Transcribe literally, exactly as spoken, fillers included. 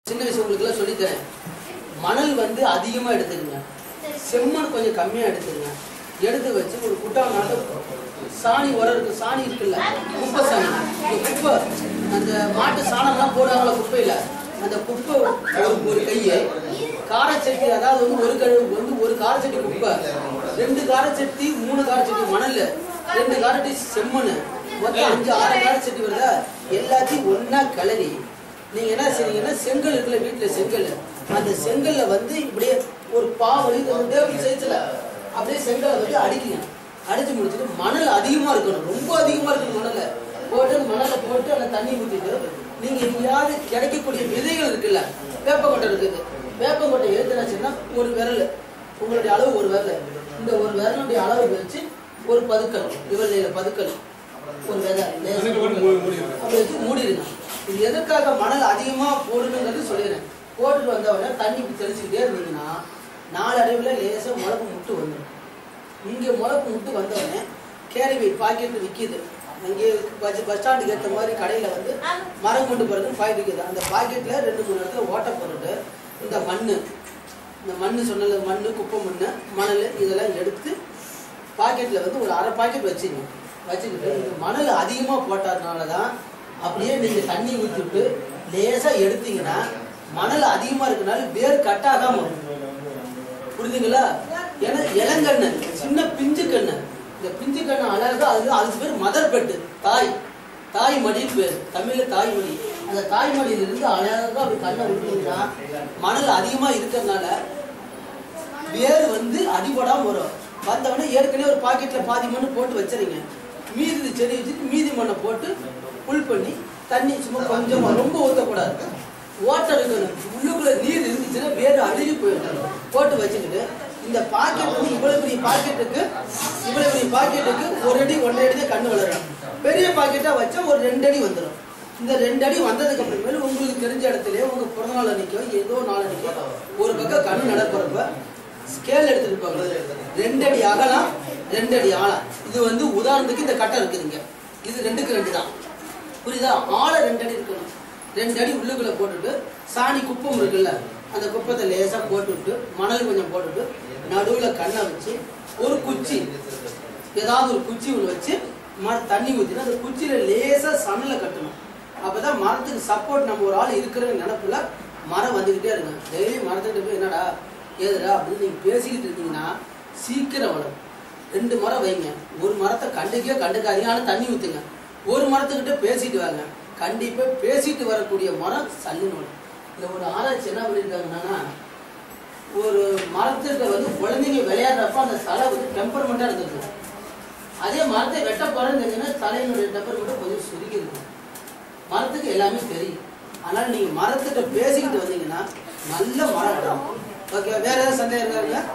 சின்ன வயசு உங்களுக்கு சொல்லி தரேன். மணல் வந்து அதிகமா எடுத்துக்கங்க, செம்மண் கொஞ்சம் கம்மியா எடுத்துக்கங்க. எடுத்து வச்சு ஒரு குட்டானால சாணி உரம் இருக்கு, சாணி இருக்குல்ல, குப்பை சாணி, இந்த குப்பை அந்த மாட்டு சாணம்லாம் போடுவாங்களா குப்பையில, அந்த குப்பை ஒரு ஒரு கையை காரச்சட்டி, அதாவது வந்து ஒரு கழுவு வந்து ஒரு காரச்சட்டி குப்பை, ரெண்டு காரச்சட்டி மூணு காரச்சட்டி மணல், ரெண்டு காரச்சட்டி செம்மண், மொத்தம் அஞ்சு ஆறு காரச்சட்டி வருதா, எல்லாத்தையும் ஒன்னா கிளறி நீங்க என்ன செய்றீங்கன்னா செங்கல் இருக்குல்ல வீட்டுல செங்கல், அந்த செங்கல்ல வந்து இப்படியே ஒரு பாவலி டேபிள் சைஸ்ல அப்படியே செங்கலை வந்து அடிக்கீங்க. அடிச்சு முடிச்சுட்டு மணல் அதிகமா இருக்கணும், ரொம்ப அதிகமா இருக்கணும். மணலை போட்டு மணலை போட்டு அந்த தண்ணி ஊற்றிட்டு நீங்க எங்கேயாவது கிடைக்கக்கூடிய விதைகள் இருக்குல்ல, வேப்பங்கொட்டை இருக்குது, வேப்பங்கொட்டை எழுத்துனாச்சுன்னா ஒரு விரல், உங்களுடைய அளவு ஒரு விரல், இந்த ஒரு விரலுடைய அளவு வச்சு ஒரு பதுக்கல், இவருடைய பதுக்கல் ஒரு விதை அப்படி வச்சு மூடிடுங்க. இது எதற்காக மணல் அதிகமா போடணுங்கிறது சொல்லிடுறேன். போட்டுட்டு வந்தவொடனே தண்ணி தெளிச்சுக்கிட்டே இருந்தீங்கன்னா நாலடைவில் லேசா முளப்பு முட்டு வந்துடும். இங்கே முளப்பு முட்டு வந்தவொடனே கேரிவை பாக்கெட்டு விற்கிது, அங்கே பஸ் பஸ் ஸ்டாண்டுக்கு ஏற்ற மாதிரி கடையில் வந்து மரம் கொண்டு போகிறதுன்னு பாக்கெட் விற்கிது. அந்த பாக்கெட்டில் ரெண்டு மூணு இடத்துல ஓட்டை போட்டுட்டு இந்த மண், இந்த மண் சொன்னது மண், குப்பை மண், மணல் இதெல்லாம் எடுத்து பாக்கெட்டில் வந்து ஒரு அரை பாக்கெட் வச்சுக்கணும். வச்சுக்கிட்டு இந்த மணல் அதிகமாக போட்டதுனால தான் அப்படியே நீங்கள் தண்ணி ஊற்றிவிட்டு லேசாக எடுத்தீங்கன்னா மணல் அதிகமாக இருக்கனால வேர் கட்டாகாம வரும். புரிஞ்சுங்களா? ஏன்னா இளங்கண்ணு, சின்ன பிஞ்சு கண்ணு, இந்த பிஞ்சு கண்ணு அழகா அது அதுக்கு பேர் மதர் பெட்டு, தாய் தாய் மடின்னு பேர், தமிழ்ல தாய் மடி. அந்த தாய் மடியிலிருந்து அழகா அப்படி கண்ணை விட்டீங்கன்னா மணல் அதிகமா இருக்கிறதுனால வேர் வந்து அடிபடாம வரும். வந்தவொடனே ஏற்கனவே ஒரு பாக்கெட்ல பாதி மண்ணு போட்டு வச்சுறீங்க, மீதி செடி வச்சுட்டு மீதி மண்ணை போட்டு புல் பண்ணி தண்ணி சும்மா கொஞ்சமா, ரொம்ப ஊற்றக்கூடாது, ஓட்டை இருக்கணும். உள்ளுக்குள்ள நீர் இருந்துச்சுன்னா வேறு அழுகி போயிடும். போட்டு வச்சுக்கிட்டு இந்த பாக்கெட் வந்து இவ்வளவு பெரிய பாக்கெட்டுக்கு இவ்வளவு பெரிய பாக்கெட்டுக்கு ஒரு அடி ஒன்றரை அடி தான் கண்ணு வளரும். பெரிய பாக்கெட்டா வச்சா ஒரு ரெண்டு அடி வந்துடும். இந்த ரெண்டு அடி வந்ததுக்கு அப்புறமேல உங்களுக்கு தெரிஞ்ச இடத்துலயே உங்க பிறந்தநாள் அன்னைக்கோ ஏதோ நாள் அன்னைக்கோ ஒரு பக்கம் கண்ணு நடக்கிறப்ப ஸ்கேல் எடுத்துட்டு போங்க. ரெண்டு அடி அகலம், ரெண்டு அடி ஆழம். இது வந்து உதாரணத்துக்கு இந்த கட்டை இருக்குதுங்க, இது ரெண்டுக்கு ரெண்டு தான், புரியுதா? ஆழம் ரெண்டு அடி இருக்கணும். ரெண்டு அடி உள்ளுக்குள்ள போட்டுட்டு சாணி குப்பம் இருக்குல்ல, அந்த குப்பத்தை லேசா போட்டுவிட்டு மணல் கொஞ்சம் போட்டுட்டு நடுவுல கண்ணை வச்சு ஒரு குச்சி, ஏதாவது ஒரு குச்சி ஒன்று வச்சு மர தண்ணி ஊற்றினா அந்த குச்சியில லேசா சணலை கட்டணும். அப்பதான் மரத்துக்கு சப்போர்ட், நம்ம ஒரு ஆள் இருக்கிற நினைப்புல மரம் வந்துகிட்டே இருங்க. டெய்லி மரத்துக்கிட்ட போய் என்னடா ஏதுடா அப்படின்னு நீங்க பேசிக்கிட்டு இருந்தீங்கன்னா சீக்கிரம் வளரும். ரெண்டு மரம் வைங்க, ஒரு மரத்தை கண்டுக்கே கண்டுக்காதீங்க, ஆனால் தண்ணி ஊற்றுங்க. ஒரு மரத்துக்கிட்ட பேசிட்டு வாங்க, கண்டிப்பா பேசிட்டு வரக்கூடிய மரம் சல்லுன்னு வரும். இதுல ஒரு ஆராய்ச்சி என்ன பண்ணியிருக்காங்கன்னா, ஒரு மரத்துக்கு வந்து குழந்தைங்க விளையாடுறப்ப அந்த தலை வந்து டெம்பர்மெண்டா இருந்துருக்கு, அதே மரத்தை வெட்ட போறேன்னு தலையினுடைய டெம்பர்மெண்ட் கொஞ்சம் சுருக்கி இருக்கும். மரத்துக்கு எல்லாமே தெரியும், ஆனால் நீங்க மரத்துக்கிட்ட பேசிக்கிட்டு வந்தீங்கன்னா நல்ல மரம் வரும். ஓகே, வேற ஏதாவது சந்தேகம் இருக்காங்க?